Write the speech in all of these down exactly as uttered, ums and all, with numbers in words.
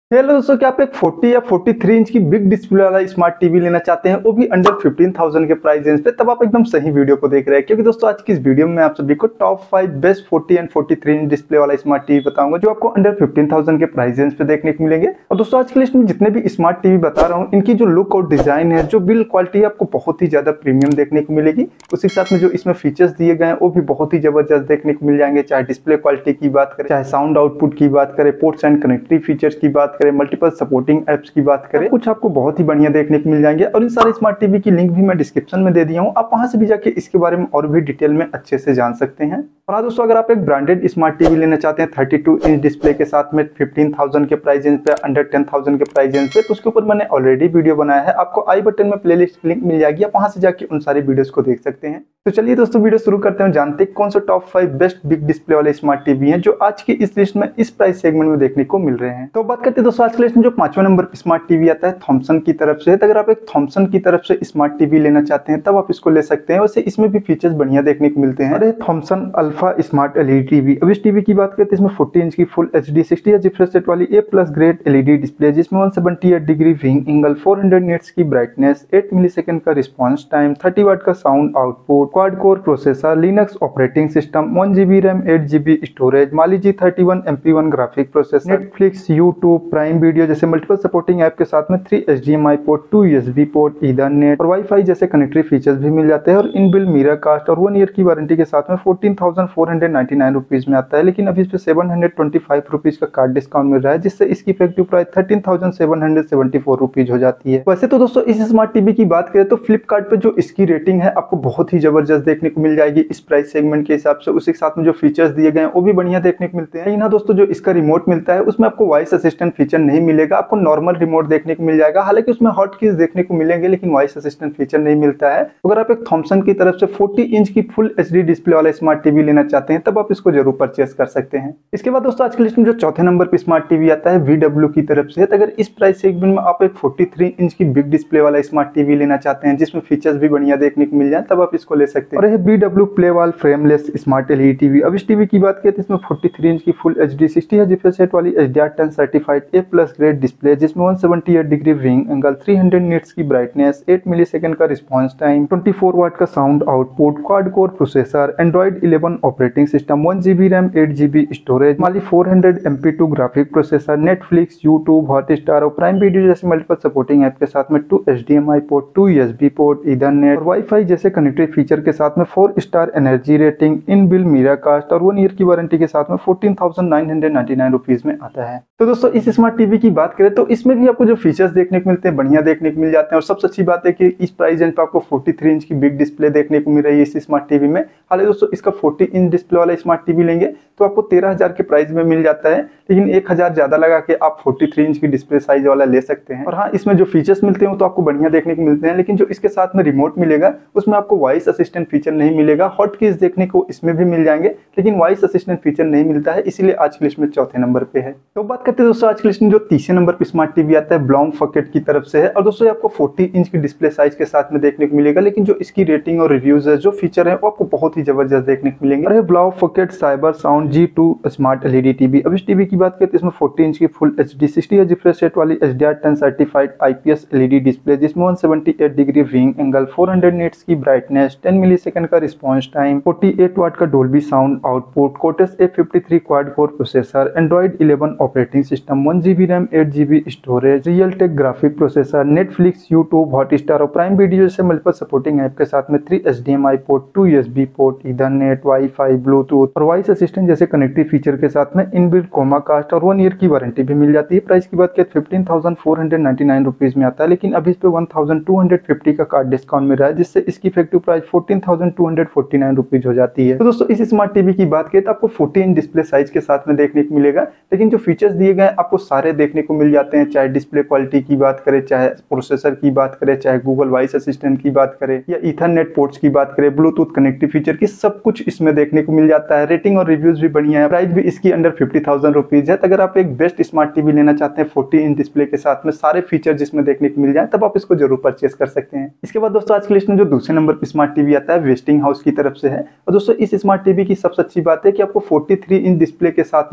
Hello दोस्तों, क्या आप एक चालीस या तैंतालीस इंच की बिग डिस्प्ले वाला स्मार्ट टीवी लेना चाहते हैं, वो भी अंडर पंद्रह हज़ार के प्राइस रेंज पे? तब आप एकदम सही वीडियो को देख रहे हैं, क्योंकि दोस्तों आज की इस वीडियो में मैं आप सभी को टॉप फाइव बेस्ट चालीस एंड तैंतालीस इंच डिस्प्ले वाला स्मार्ट टीवी बताऊंगा, जो आपको अंडर पंद्रह हज़ार के प्राइस रेंज पे देखने को मिलेंगे। और दोस्तों आज की लिस्ट में जितने भी स्मार्ट टीवी बता रहा हूँ, इनकी जो लुक और डिजाइन है, जो बिल्ड क्वालिटी है, आपको बहुत ही ज्यादा प्रीमियम देखने को मिलेगी। उसी के साथ में जो इसमें फीचर्स दिए गए हैं वो भी बहुत ही जबरदस्त देखने को मिल जाएंगे। चाहे डिस्प्ले क्वालिटी की बात करें, चाहे साउंड आउटपुट की बात करें, पोर्ट्स एंड कनेक्टिविटी फीचर्स की बात करें, मल्टीपल सपोर्टिंग एप्स की बात करें, कुछ आपको बहुत ही बढ़िया देखने को मिल जाएंगे। और इन सारे स्मार्ट टीवी की लिंक भी मैं डिस्क्रिप्शन में दे दिया हूं, आप वहां से भी जाके इसके बारे में और भी डिटेल में अच्छे से जान सकते हैं। और हाँ दोस्तों, अगर आप एक ब्रांडेड स्मार्ट टीवी लेना चाहते हैं बत्तीस इंच डिस्प्ले के साथ में पंद्रह हज़ार के प्राइस रेंज पे, अंडर दस हज़ार के प्राइस रेंज पे, तो उसके ऊपर मैंने ऑलरेडी वीडियो बनाया है। आपको आई बटन में प्लेलिस्ट लिंक मिल जाएगी, आप वहां से जाके उन सारी वीडियोस को देख सकते हैं। तो चलिए दोस्तों, वीडियो शुरू करते हैं। जानते हैं कौन सा top five best big display वाले स्मार्ट टीवी हैं जो आज की इस लिस्ट में इस प्राइस सेगमेंट में देखने को मिल रहे हैं। तो बात करते हैं दोस्तों आज की लिस्ट में जो पांचवें नंबर पर स्मार्ट टीवी आता है, थॉमसन की तरफ से। तो अगर आप एक थॉमसन की तरफ से स्मार्ट टीवी लेना चाहते हैं तब आप इसको ले सकते हैं। वैसे इसमें भी फीचर्स बढ़िया देखने को मिलते हैं। अरे Thomson Alpha smart LED TV, अब इस टीवी की बात करते हैं, इसमें चालीस इंच की फुल एचडी साठ हज़र रिफ्रेश रेट वाली A plus grade LED display, जिसमें एक सौ अठहत्तर डिग्री विंग एंगल, चार सौ निट्स की ब्राइटनेस, आठ मिलीसेकंड का रिस्पांस टाइम, तीस वाट का sound output, quad core processor, Linux operating system, one GB RAM, eight GB storage, Mali G thirty one M P one graphic processor, Netflix, YouTube, Prime Video जैसे multiple supporting app के साथ में three H D M I port, two USB port, ethernet और wifi जैसे connectivity features भी मिल जाते हैं। और इनबिल्ट मिरर कास्ट और वन ईयर की वारंटी के साथ में fourteen thousand four hundred ninety nine rupees में आता है। लेकिन अभी इस पे seven hundred twenty five rupees का कार्ड डिस्काउंट मिल रहा है, जिससे इसकी effective price thirteen thousand seven hundred seventy four rupees हो जाती है। वैसे तो दोस्तों इस स्मार्ट टीवी की बात करें तो फ्लिपकार्ट पे जो इसकी रेटिंग है आपको बहुत ही जबरदस्त देखने को मिल जाएगी इस प्राइस सेगमेंट के हिसाब से। उसी के साथ में जो फीचर्स दिए गए हैं वो भी बढ़िया देखने को मिलते हैं। यहाँ दोस्तों जो इसका रिमोट मिलता है उसमें आपको वॉइस असिस्टेंट फीचर नहीं मिलेगा, आपको नॉर्मल रिमोट देखने को मिल जाएगा। हालांकि उसमें हॉट कीज देखने को मिलेंगे, लेकिन वॉइस असिस्टेंट फीचर नहीं मिलता है। अगर आप एक थॉमसन की तरफ से चालीस इंच की फुल एचडी डिस्प्ले वाला स्मार्ट टीवी लेना चाहते हैं तब आप इसको जरूर परचेस कर सकते हैं। इसके बाद दोस्तों आज की लिस्ट में जो चौथे नंबर पे स्मार्ट टीवी आता है वीडब्ल्यू की तरफ से। तो अगर इस प्राइस सेगमेंट में आप एक तैंतालीस इंच की बिग डिस्प्ले वाला स्मार्ट टीवी लेना चाहते हैं जिसमें फीचर्स भी बढ़िया देखने को मिल जाए तब आप इसको ले सकते हैं। और यह VW Playwall frameless smart LED TV, अब इस टीवी की बात करें तो इसमें तैंतालीस इंच की full HD sixty hertz refresh rate वाली H D R ten certified A plus grade display, जिसमें एक सौ अठहत्तर डिग्री विंग एंगल, तीन सौ निट्स की ब्राइटनेस, आठ मिलीसेकंड का रिस्पांस टाइम, चौबीस वाट का sound output, quad core processor, Android eleven operating system, one GB RAM, eight GB storage, Mali four hundred M P two graphic processor, Netflix, YouTube, Hotstar और Prime Video जैसे multiple supporting app के साथ में two H D M I port, two USB port, ethernet और wifi जैसे connectivity feature के साथ में four star energy rating, inbuilt mirror cast और वन ईयर की वारंटी के साथ में fourteen thousand nine hundred ninety nine rupees में आता है। तो दोस्तों इस स्मार्ट टीवी की बात करें तो इसमें भी आपको जो फीचर्स देखने को मिलते हैं बढ़िया देखने को मिल जाते हैं। और सबसे अच्छी बात है कि इस प्राइस रेंज पे आपको तैंतालीस इंच की बिग डिस्प्ले देखने को मिल रही है इस स्मार्ट टीवी में। हालांकि दोस्तों इसका चालीस इंच डिस्प्ले वाला स्मार्ट टीवी लेंगे तो आपको तेरह हज़ार के प्राइस में मिल जाता है, लेकिन एक हज़ार ज्यादा लगा के आप तैंतालीस इंच की डिस्प्ले साइज वाला ले सकते हैं। और हाँ, इसमें जो फीचर्स मिलते हैं तो आपको बढ़िया देखने को मिलते हैं, लेकिन जो इसके साथ में रिमोट मिलेगा उसमें आपको वॉइस असिस्टेंट फीचर नहीं मिलेगा। हॉट कीज देखने को इसमें भी मिल जाएंगे, लेकिन वॉइस असिस्टेंट फीचर नहीं मिलता है, इसीलिए आज की लिस्ट में चौथे नंबर पे है। तो बात करते हैं दोस्तों आज की लिस्ट में जो तीसरे नंबर पे स्मार्ट टीवी आता है ब्लाउम फॉकेट की तरफ से है। और दोस्तों आपको चालीस इंच की डिस्प्ले साइज के साथ में देखने को मिलेगा, लेकिन जो इसकी रेटिंग और रिव्यूज है, जो फीचर है, वो आपको बहुत ही जबरदस्त देखने को मिलेंगे। और Blaupunkt cyber sound G two smart LED TV, अब इस टीवी की बात करते हैं इसमें चालीस इंच की full HD sixty hertz refresh rate वाली H D R ten certified IPS LED display, जिसमें एक सौ अठहत्तर degree viewing angle, four hundred nits की ब्राइटनेस, टेन मिलीसेकंड का रिस्पांस टाइम, अड़तालीस वाट का Dolby sound output, Cortex A fifty three quad core processor, Android eleven operating system, one GB RAM, eight GB storage, Realtek graphic processor, Netflix, YouTube, Hotstar और Prime Video जैसे multiple supporting app के साथ में three H D M I port, two USB port, ethernet, wifi, bluetooth और voice assistant जैसे connective feature के साथ में इनबिल्ट कोमा कास्ट और वन ईयर की वारंटी भी मिल जाती है। प्राइस की बात करें fifteen thousand four hundred ninety nine rupees में आता है, लेकिन अभी इस पे one thousand two hundred fifty का कार्ड डिस्काउंट मिल रहा है, जिससे इसकी effective price fourteen thousand two hundred forty nine rupees हो जाती है। तो दोस्तों इस स्मार्ट टीवी की बात करें तो आपको फोर्टी इंच डिस्प्ले साइज के साथ में देखने को मिलेगा, लेकिन जो फीचर्स दिए गए आपको सारे देखने को मिल जाते हैं। चाहे डिस्प्ले क्वालिटी की बात करें, चाहे प्रोसेसर की बात करें, चाहे गूगल वॉइस असिस्टेंट की बात करें या ईथरनेट पोर्ट्स की बात करें, ब्लूटूथ कनेक्टिव फीचर की, सब कुछ इसमें देखने को मिल जाता है। रेटिंग और रिव्यूज भी बढ़िया है। प्राइस भी इसकी अंडर फिफ्टी थाउजेंड रुपीज है। तो अगर आप एक बेस्ट स्मार्ट टीवी लेना चाहते हैं फोर्टी इंच डिस्प्ले के साथ में सारे फीचर जिसमें देखने को मिल जाए तब आप इसको जरूर परचेस कर सकते हैं। इसके बाद दोस्तों आज की लिस्ट में जो दूसरे नंबर पर स्मार्ट टीवी आता है वेस्टिंग हाउस की तरफ से है। और दोस्तों इस स्मार्ट टीवी की सबसे अच्छी बात है कि आपको तैंतालीस इंच डिस्प्ले के साथ में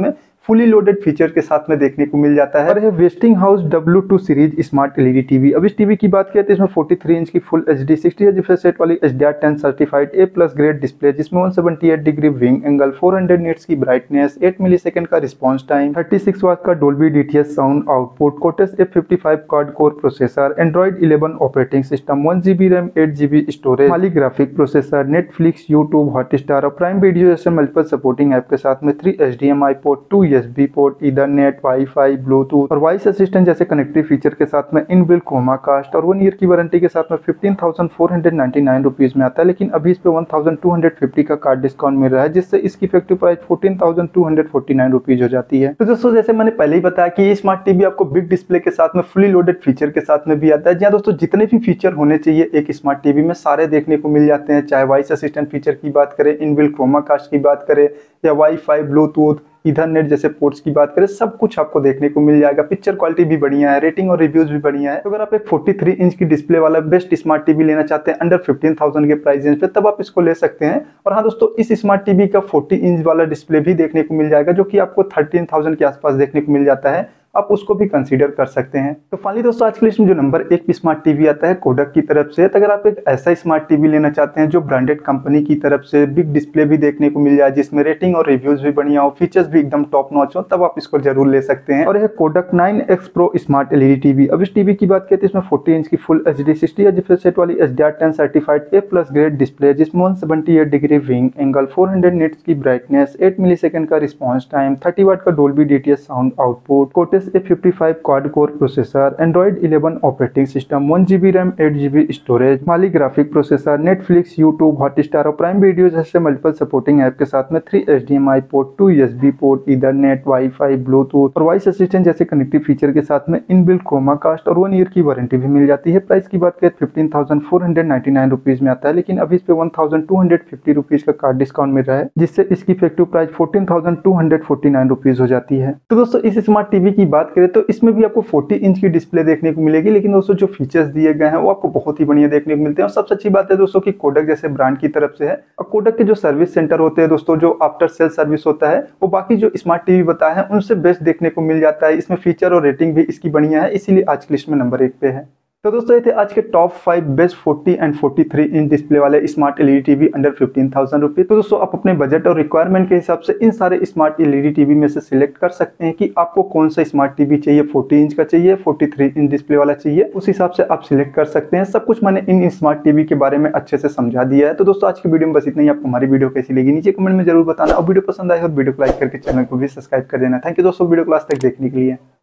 फुली लोडेड फीचर के साथ में देखने को मिल जाता है और है Westinghouse W two series smart LED TV. अब इस टीवी की बात करें तो इसमें तैंतालीस इंच की full HD sixty refresh rate वाली H D R ten certified A plus grade display, जिसमें एक सौ अठहत्तर डिग्री विंग एंगल, चार सौ निट्स की ब्राइटनेस, आठ मिलीसेकंड का रिस्पांस टाइम, छत्तीस वाट का Dolby DTS sound output, Cortex F fifty five quad core processor, Android eleven operating system, one GB RAM, eight GB storage, Mali graphic processor, Netflix, YouTube, Hotstar और Prime Video जैसे multiple supporting app के साथ में three H D M I port, two USB port, ethernet, wifi, bluetooth और voice assistant जैसे connective feature के साथ में इनबिल्ट क्रोमा कास्ट और वन ईयर की वारंटी के साथ में fifteen thousand four hundred ninety nine rupees में आता है। लेकिन अभी इस पे one thousand two hundred fifty का कार्ड डिस्काउंट मिल रहा है, जिससे इसकी effective price fourteen thousand two hundred forty nine rupees हो जाती है। तो दोस्तों जैसे मैंने पहले ही बताया कि ये स्मार्ट टीवी आपको बिग डिस्प्ले के साथ में फुली लोडेड फीचर के साथ में भी आता है। जहाँ दोस्तों जितने भी फीचर होने चाहिए एक स्मार्ट टीवी में सारे देखने को मिल जाते हैं, चाहे वॉइस असिस्टेंट फीचर की बात करें, इनबिल्ट क्रोमा कास्ट की बात करें या वाईफाई, ब्लूटूथ, ईथरनेट जैसे पोर्ट्स की बात करें, सब कुछ आपको देखने को मिल जाएगा। पिक्चर क्वालिटी भी बढ़िया है, रेटिंग और रिव्यूज भी बढ़िया है। तो अगर आप एक तैंतालीस इंच की डिस्प्ले वाला बेस्ट स्मार्ट टीवी लेना चाहते हैं अंडर फिफ्टीन थाउजेंड के प्राइस रेंज पे, तब आप इसको ले सकते हैं। और हाँ दोस्तों, इस स्मार्ट टीवी का चालीस इंच वाला डिस्प्ले भी देखने को मिल जाएगा, जो कि आपको थर्टीन थाउजेंड के आसपास देखने को मिल जाता है। आप उसको भी कंसीडर कर सकते हैं। तो फाइनली दोस्तों आज की लिस्ट में जो नंबर एक पे स्मार्ट टीवी आता है कोडक की तरफ से। तो अगर आप एक ऐसा स्मार्ट टीवी लेना चाहते हैं जो ब्रांडेड कंपनी की तरफ से बिग डिस्प्ले भी देखने को मिल जाए, जिसमें रेटिंग और रिव्यूज भी बढ़िया हो, फीचर्स भी एकदम टॉप नॉच हो, तब आप इसको जरूर ले सकते हैं। और यह Kodak nine X pro smart LED TV. अब इस टीवी की बात करते हैं, इसमें फोर्टी इंच की full HD sixty refresh rate वाली H D R ten certified A plus grade display, जिसमें one seventy eight degree viewing angle, four hundred nits की ब्राइटनेस, एट मिलीसेकंड का रिस्पांस टाइम, थर्टी वाट का Dolby DTS sound output, Cortex F fifty five quad core processor, Android eleven operating system, one GB RAM, eight GB storage, Mali graphic processor, Netflix, YouTube, Hotstar और Prime Video जैसे multiple supporting app के साथ में three H D M I port, two USB port, ethernet, wifi, bluetooth और voice assistant जैसे connective feature के साथ में इनबिल्ट क्रोमा कास्ट और वन ईयर की वारंटी भी मिल जाती है। प्राइस की बात करें fifteen thousand four hundred ninety nine rupees में आता है, लेकिन अभी इस पे one thousand two hundred fifty rupees का कार्ड डिस्काउंट मिल रहा है, जिससे इसकी effective price fourteen thousand two hundred forty nine rupees हो जाती है। तो दोस्तों इस स्मार्ट टीवी की बात करें तो इसमें भी आपको फोर्टी इंच की डिस्प्ले देखने को मिलेगी, लेकिन दोस्तों जो फीचर्स दिए गए हैं वो आपको बहुत ही बढ़िया देखने को मिलते हैं। और सबसे अच्छी बात है दोस्तों कि कोडक जैसे ब्रांड की तरफ से है, और कोडक के जो सर्विस सेंटर होते हैं दोस्तों, जो आफ्टर सेल सर्विस होता है, वो बाकी जो स्मार्ट टीवी बताए हैं उनसे बेस्ट देखने को मिल जाता है। इसमें फीचर और रेटिंग भी इसकी बढ़िया है, इसीलिए आज की लिस्ट में नंबर एक पे है। तो दोस्तों ये थे आज के top five best forty and forty three inch display वाले smart LED TV under fifteen thousand rupees. तो दोस्तों आप अपने बजट और रिक्वायरमेंट के हिसाब से इन सारे स्मार्ट एलईडी टीवी में से सिलेक्ट कर सकते हैं कि आपको कौन सा स्मार्ट टीवी चाहिए, फोर्टी इंच का चाहिए, फोर्टी थ्री इंच डिस्प्ले वाला चाहिए, उस हिसाब से आप सिलेक्ट कर सकते हैं। सब कुछ मैंने इन स्मार्ट टीवी के बारे में अच्छे से समझा दिया है। तो दोस्तों आज की वीडियो में बस इतना ही। आपको हमारी वीडियो कैसी लगी नीचे कमेंट में जरूर बताना, और वीडियो पसंद आए तो वीडियो को लाइक करके चैनल को भी सब्सक्राइब कर देना। थैंक यू दोस्तों वीडियो को लास्ट तक देखने के लिए।